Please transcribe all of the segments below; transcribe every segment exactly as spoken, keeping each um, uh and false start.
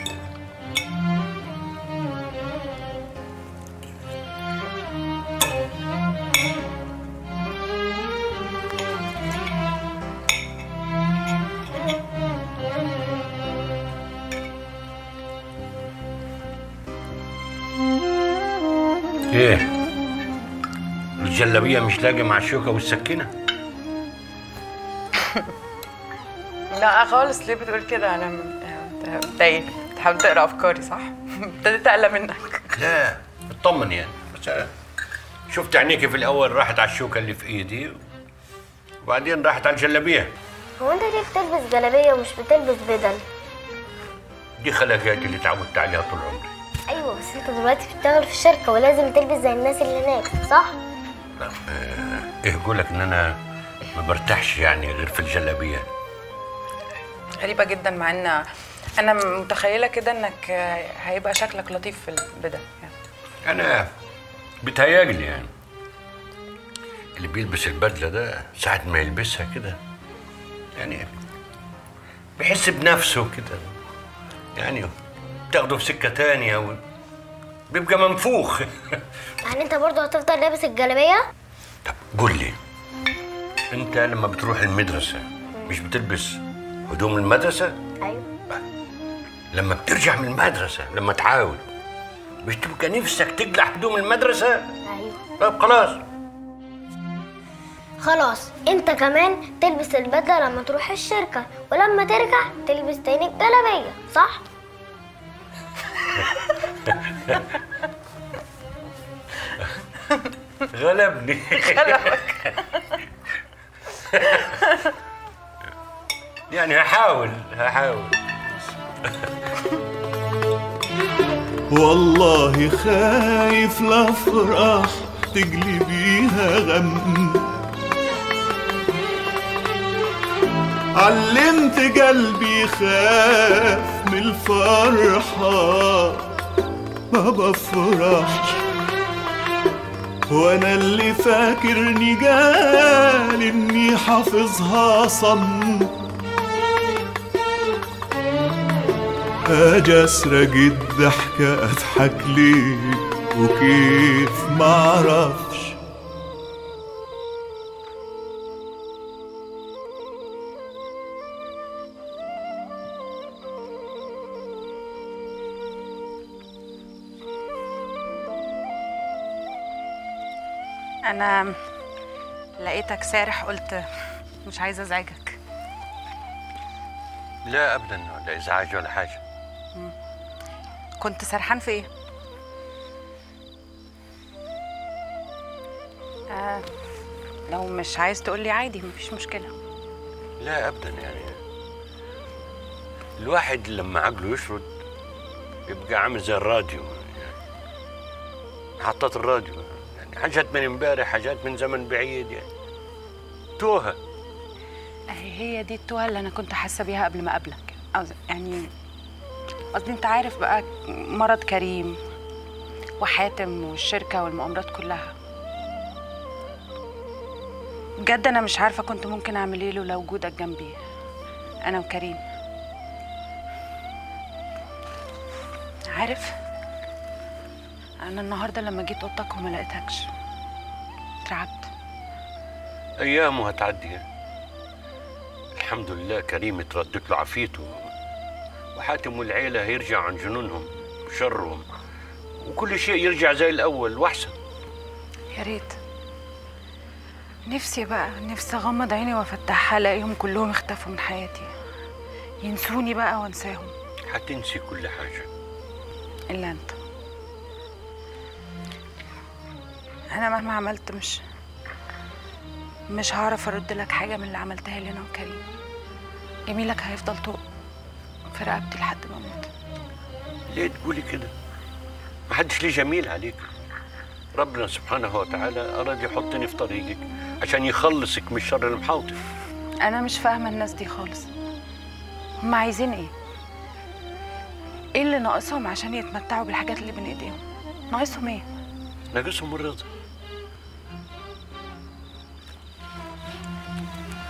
ايه الجلابيه مش لاقي مع الشوكه والسكينه؟ لا خالص. ليه بتقول كده؟ انا انت ايه بتحاول تقرا افكاري صح؟ ابتديت اقلق منك. لا اطمن يعني، بس شفت عينيكي في الاول راحت على الشوكه اللي في ايدي وبعدين راحت على الجلابيه. هو انت ليه بتلبس جلابيه ومش بتلبس بدل؟ دي خلاقاتي اللي اتعودت عليها طول عمري. ايوه بس انت دلوقتي بتشتغل في الشركه ولازم تلبس زي الناس اللي هناك صح؟ لا اه ايه اقولك ان انا ما برتاحش يعني غير في الجلابيه. غريبه جدا مع ان انا متخيله كده انك هيبقى شكلك لطيف في البدل يعني. انا بيتهيألي يعني اللي بيلبس البدله ده ساعه ما يلبسها كده يعني بيحس بنفسه كده، يعني بتاخده في سكه تانيه وبيبقى منفوخ. يعني انت برضه هتفضل لابس الجلابيه؟ طب قول لي، انت لما بتروح المدرسه مش بتلبس هدوم المدرسه؟ ايوه. لما بترجع من المدرسه لما تعاود مش تبقى نفسك تقلع هدوم المدرسه؟ ايوه. طب خلاص خلاص انت كمان تلبس البدله لما تروح الشركه ولما ترجع تلبس تاني الجلابيه صح؟ غلبني. غلبك. يعني هحاول هحاول. والله خايف لافرح تقلبيها غم، علمت قلبي خاف من الفرحة ما بفرحش، وانا اللي فاكرني قال اني حافظها صم، اجي اسرق الضحكة اضحك ليه وكيف معرفش. انا لقيتك سارح قلت مش عايزه ازعجك. لا ابدا ولا ازعاج ولا حاجه. كنت سرحان في ايه؟ آه لو مش عايز تقولي عادي مفيش مشكله. لا ابدا يعني الواحد لما عقله يشرد يبقى عامل زي الراديو، يعني محطات الراديو، يعني حاجات من امبارح حاجات من زمن بعيد، يعني توهه. اهي هي دي التوهه اللي انا كنت حاسه بيها قبل ما اقابلك. يعني قصدي انت عارف بقى مرض كريم وحاتم والشركه والمؤامرات كلها. بجد انا مش عارفه كنت ممكن اعمل ايه لولا وجودك جنبي انا وكريم. عارف انا النهارده لما جيت اوضتك وما لقيتكش اترعبت. ايامه هتعدي، الحمد لله كريم اتردت له عافيته، وحاتم والعيله هيرجعوا عن جنونهم وشرهم وكل شيء يرجع زي الاول واحسن. يا ريت. نفسي بقى نفسي اغمض عيني وافتحها الاقيهم كلهم اختفوا من حياتي، ينسوني بقى وانساهم. هتنسي كل حاجه الا انت. انا مهما عملت مش مش هعرف ارد لك حاجه من اللي عملتها لي انا وكريم. جميلك هيفضل طوق في رقبتي لحد ما اموت. ليه تقولي كده؟ محدش ليه جميل عليك. ربنا سبحانه وتعالى اراد يحطني في طريقك عشان يخلصك من الشر المحاوطك. انا مش فاهمه الناس دي خالص. هم عايزين ايه؟ ايه اللي ناقصهم عشان يتمتعوا بالحاجات اللي بين ايديهم؟ ناقصهم ايه؟ ناقصهم الرضا.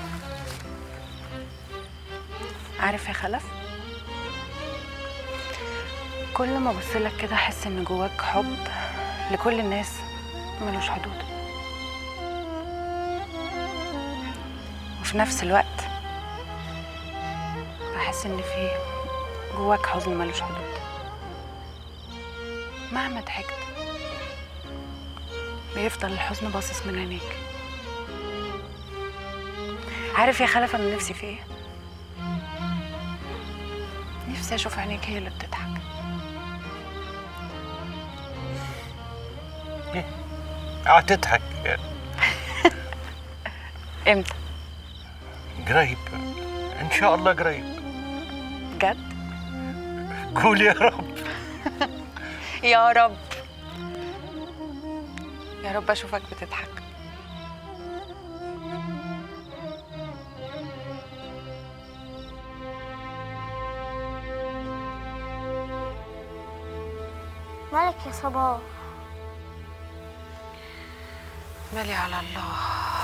عارف يا خلف، كل ما ابصلك كده احس ان جواك حب لكل الناس ملوش حدود، وفي نفس الوقت بحس ان في جواك حزن ملوش حدود. مهما ضحكت بيفضل الحزن باصص من عينيك. عارف يا خلف انا نفسي في ايه؟ نفسي اشوف عينيك هي اللي بتضحك. قاعد تضحك امتى؟ قريب ان شاء الله، قريب. بجد؟ قول يا رب. يا رب يا رب اشوفك بتضحك. مالك يا صباح؟ مالي على الله.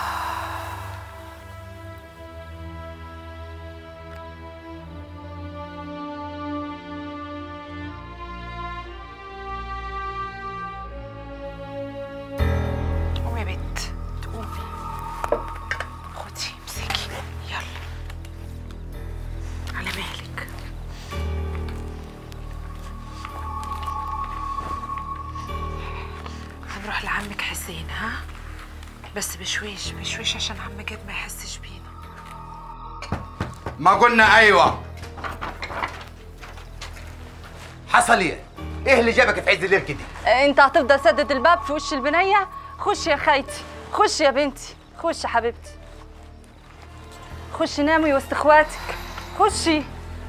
قومي يا بنت، تقومي. خدي امسكي يلا على مهلك. هنروح لعمك حسين، ها؟ بس بشويش بشويش عشان عم جد ما يحسش بينا. ما قلنا ايوه؟ حصل ايه؟ ايه اللي جابك في عز الليل كده؟ انت هتفضل سدد الباب في وش البنيه؟ خش يا خيتي، خش يا بنتي، خش يا حبيبتي، خشي نامي وسط اخواتك، خشي.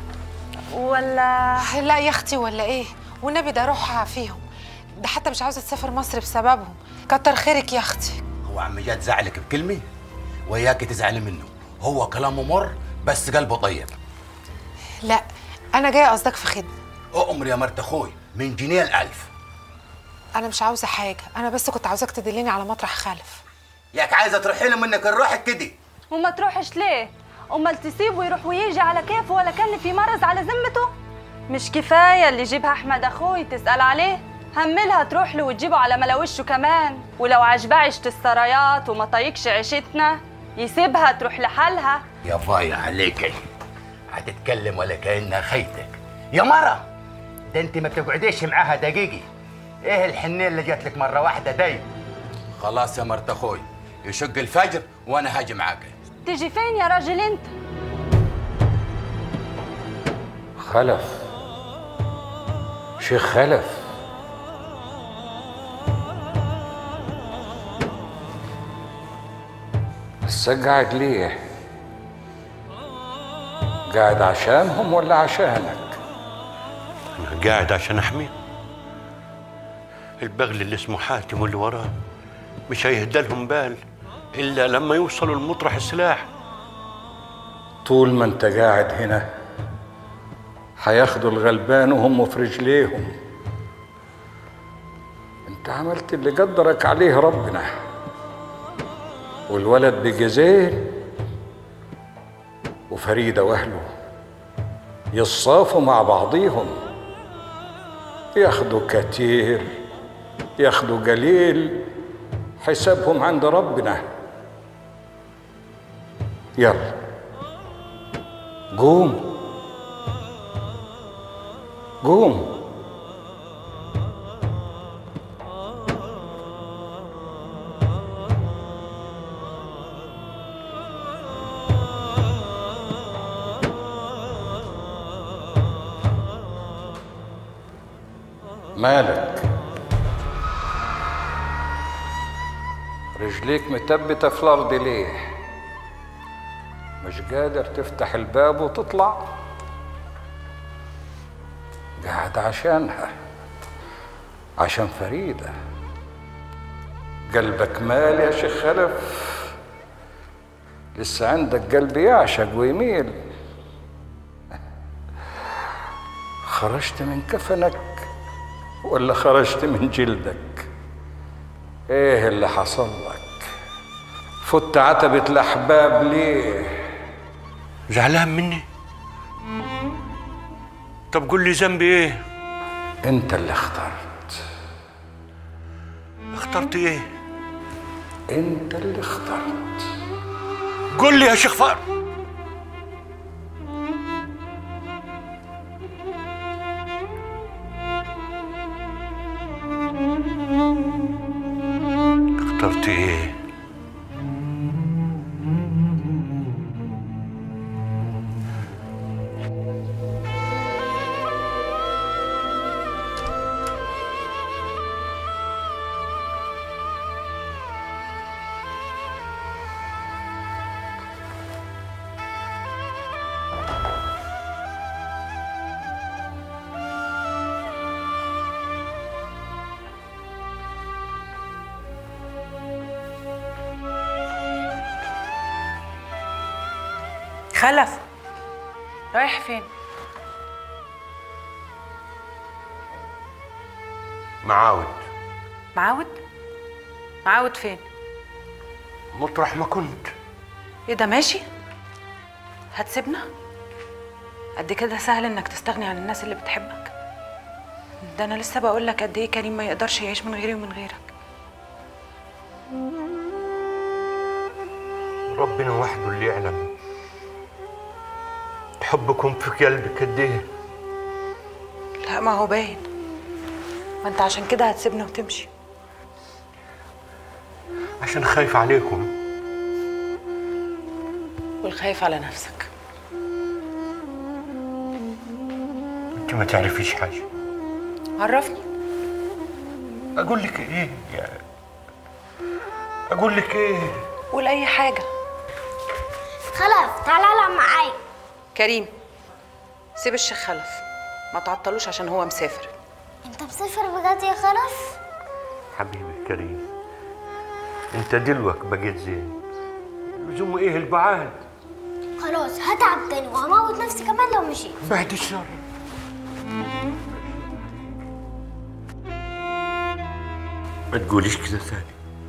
ولا لا يا اختي ولا ايه؟ والنبي ده روحها فيهم، ده حتى مش عاوزه تسافر مصر بسببهم. كتر خيرك يا اختي. هو عم جاد زعلك بكلمه؟ وياك تزعلي منه، هو كلامه مر بس قلبه طيب. لا انا جايه قصدك في خدمه. اؤمر يا مرت اخوي من جنيه الالف. انا مش عاوزه حاجه، انا بس كنت عاوزاك تدليني على مطرح خلف. ياك عايزه تروحي له منك نروحك كده؟ وما تروحش ليه؟ امال تسيبه يروح ويجي على كيفه ولا كان في مرض على ذمته؟ مش كفايه اللي يجيبها احمد اخوي تسال عليه؟ هملها تروح له وتجيبه على ملاوشه كمان، ولو عجبها عيشة السرايات وما طايقش عيشتنا يسيبها تروح لحالها. يا باي عليكي، هتتكلم ولا كأنها خيتك يا مرة. ده انت ما بتقعديش معاها دقيقي. ايه الحنيه اللي جات لك مره واحده داي؟ خلاص يا مرت اخوي، يشق الفجر وانا هاجي معاك. تيجي فين يا راجل انت؟ خلف، شيخ خلف. بس قاعد ليه؟ قاعد عشانهم ولا عشانك؟ أنا قاعد عشان أحميهم. البغل اللي اسمه حاتم واللي وراه مش هيهدى لهم بال إلا لما يوصلوا لمطرح السلاح. طول ما أنت قاعد هنا هياخدوا الغلبان وهم في رجليهم. أنت عملت اللي قدرك عليه ربنا، والولد بجزيل وفريدة واهله يصافوا مع بعضيهم، ياخدوا كتير ياخدوا قليل، حسابهم عند ربنا. يلا قوم قوم. مالك؟ رجليك متبتة في الأرض ليه؟ مش قادر تفتح الباب وتطلع؟ قاعد عشانها، عشان فريدة. قلبك مال يا شيخ خلف؟ لسه عندك قلب يعشق ويميل؟ خرجت من كفنك ولا خرجت من جلدك؟ ايه اللي حصل لك؟ فت عتبة الأحباب ليه؟ زعلان مني؟ طب قول لي ذنبي ايه؟ انت اللي اخترت. اخترت ايه؟ انت اللي اخترت. قول لي يا شيخ فار. اخترت ايه؟ خلف، رايح فين؟ معاود. معاود؟ معاود فين؟ مطرح ما كنت. ايه ده ماشي؟ هتسيبنا؟ قد كده سهل انك تستغني عن الناس اللي بتحبك؟ ده انا لسه بقول لك قد ايه كريم ما يقدرش يعيش من غيري ومن غيرك. ربنا وحده اللي يعلم حبكم في قلبك قد ايه. لا ما هو باين، ما انت عشان كده هتسيبنا وتمشي. عشان خايف عليكم. والخايف على نفسك. انت ما تعرفيش حاجه. عرفني. اقول لك ايه يا اقول لك ايه؟ قول اي حاجه. خلف تعالى العب معايا. كريم سيب الشيخ خلف، ما تعطلوش عشان هو مسافر. انت مسافر بجد يا خلف؟ حبيبي كريم، انت دلوك بقيت زين، لزوم ايه البعاد؟ خلاص هتعب تاني وهموت نفسي كمان لو مشيت. بعد الشر. ما تقوليش كده ثاني.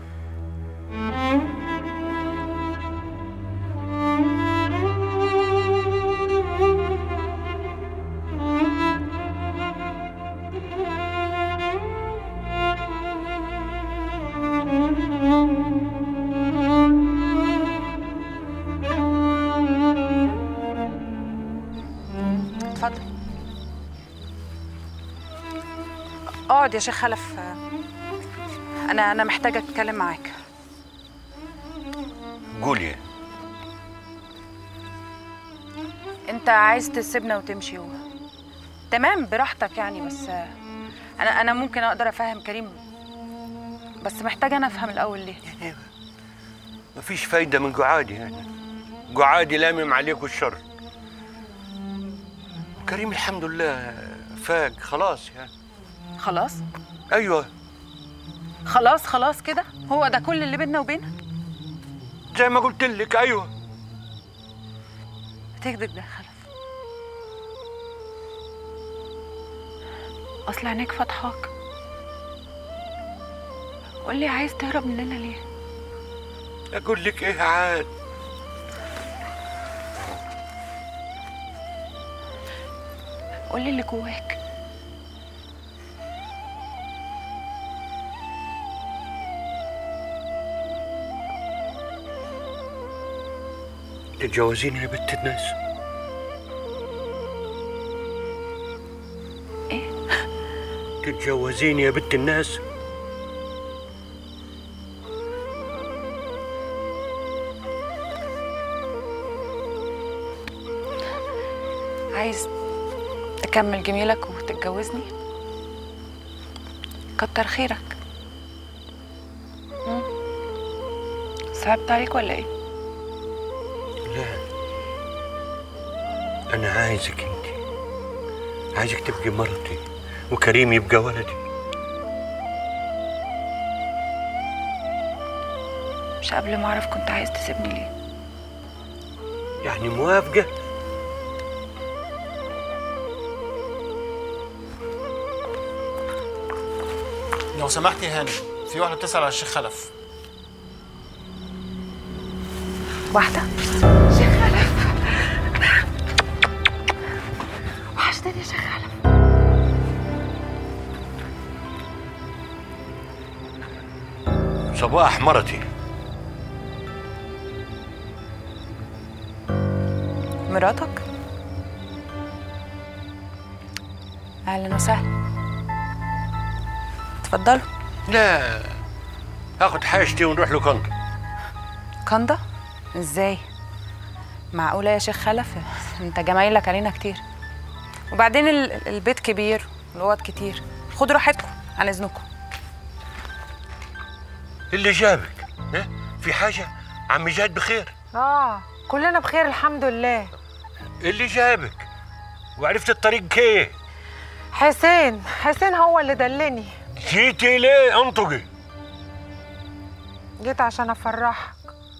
اتفضل اقعد يا شيخ خلف، انا انا محتاجه اتكلم معاك. قولي. انت عايز تسيبنا وتمشي هو تمام براحتك يعني، بس انا انا ممكن اقدر افهم كريم، بس محتاجه انا افهم الاول ليه. مفيش فايده من قعادي يعني، قعادي لامم عليكم الشر. كريم الحمد لله فاق خلاص يعني. خلاص؟ ايوه خلاص خلاص كده؟ هو ده كل اللي بيننا وبينك؟ زي ما قلت لك. ايوه. بتكذب ده خلف، اصل عينيك فاتحاك. قول لي عايز تهرب مننا ليه؟ اقول لك ايه عاد؟ قول لي اللي جواك. تتجوزيني يا بنت الناس؟ ايه؟ تتجوزيني يا بنت الناس؟ عايز تكمل جميلك وتتجوزني؟ كتر خيرك. مم. صعبت عليك ولا ايه؟ لا، أنا عايزك أنت، عايزك تبقي مرتي وكريم يبقى ولدي. مش قبل ما أعرف كنت عايز تسيبني ليه؟ يعني موافقة؟ لو سمحتي يا هاني، في واحدة بتسأل على الشيخ خلف. واحدة؟ شيخ خلف، وحشتني يا شيخ خلف. صباح مرتي. مراتك؟ اهلا وسهلا، اتفضلوا. لا، هاخد حاجتي ونروح له كندا. كندا؟ ازاي؟ معقولة يا شيخ خلف؟ انت جمايلك علينا كتير، وبعدين ال- البيت كبير والأوض كتير، خدوا راحتكم عن اذنكم. اللي جابك؟ ها؟ في حاجة؟ عمي جاد بخير؟ اه كلنا بخير الحمد لله. اللي جابك؟ وعرفت الطريق كيف؟ حسين حسين هو اللي دلني. جيتي ليه؟ انطقي. جيت عشان افرحك.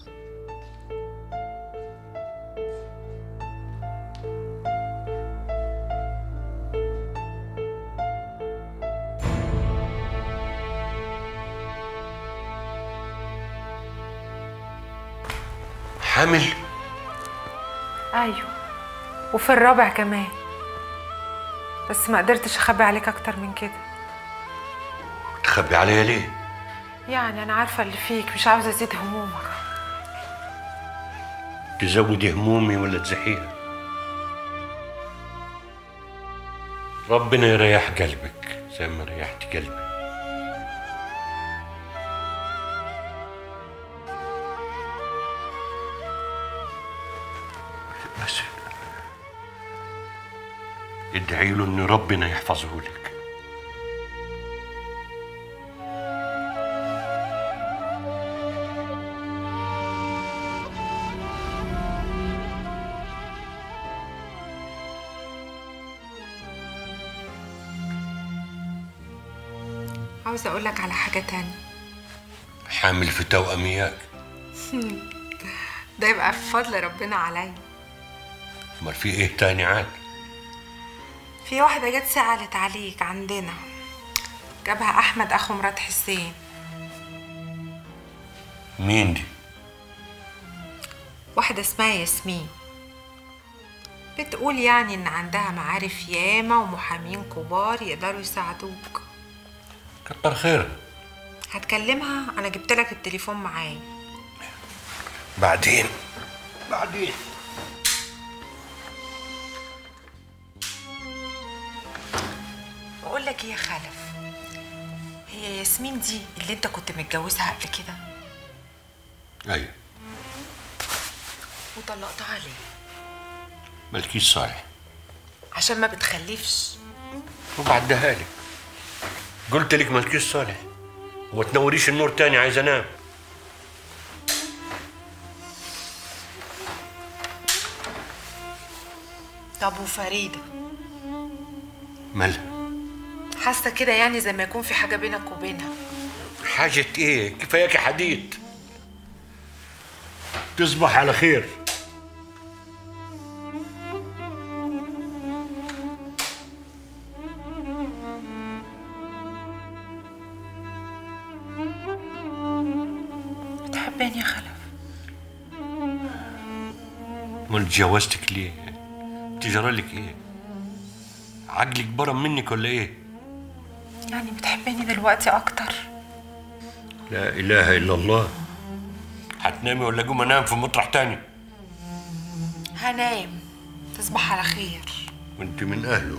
حامل؟ ايوه، وفي الرابع كمان، بس ما قدرتش اخبي عليك اكتر من كده. تخبي عليا ليه؟ يعني انا عارفه اللي فيك، مش عاوزه ازيد همومك. تزودي همومي ولا تزحيها؟ ربنا يريح قلبك زي ما ريحت قلبي. بس ادعي له ان ربنا يحفظه لك. عاوزه اقول لك على حاجه تانية. حامل في توأم اياك؟ ده يبقى في فضل ربنا عليا. امال في ايه تاني عاد؟ في واحده جت سألت عليك عندنا، جابها احمد اخو مرات حسين. مين دي؟ واحده اسمها ياسمين، بتقول يعني ان عندها معارف ياما ومحامين كبار يقدروا يساعدوك. كتر خيرها. هتكلمها، انا جبت لك التليفون معايا. بعدين بعدين بقول لك ايه يا خلف، هي ياسمين دي اللي انت كنت متجوزها قبل كده؟ ايوه. وطلقتها ليه؟ مالكيش صالح. عشان ما بتخلفش. وبعدها لك قلت لك مالكيش صالح، وما تنوريش النور تاني، عايز انام. طب وفريده؟ مالها؟ حاسه كده يعني زي ما يكون في حاجه بينك وبينها. حاجة ايه؟ كفاياكي حديد. تصبح على خير. بتحبني يا خلف؟ امال اتجوزتك ليه؟ تجرالك ايه؟ عقلك برم منك ولا ايه؟ يعني بتحبني دلوقتي اكتر؟ لا اله الا الله. هتنامي ولا اقوم انام في مطرح تاني؟ هنام. تصبح على خير. وانت من اهله.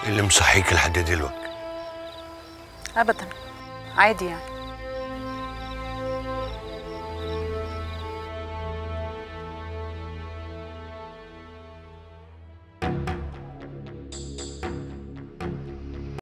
اللي مصحيك لحد دلوقتي؟ ابدا، عادي يعني.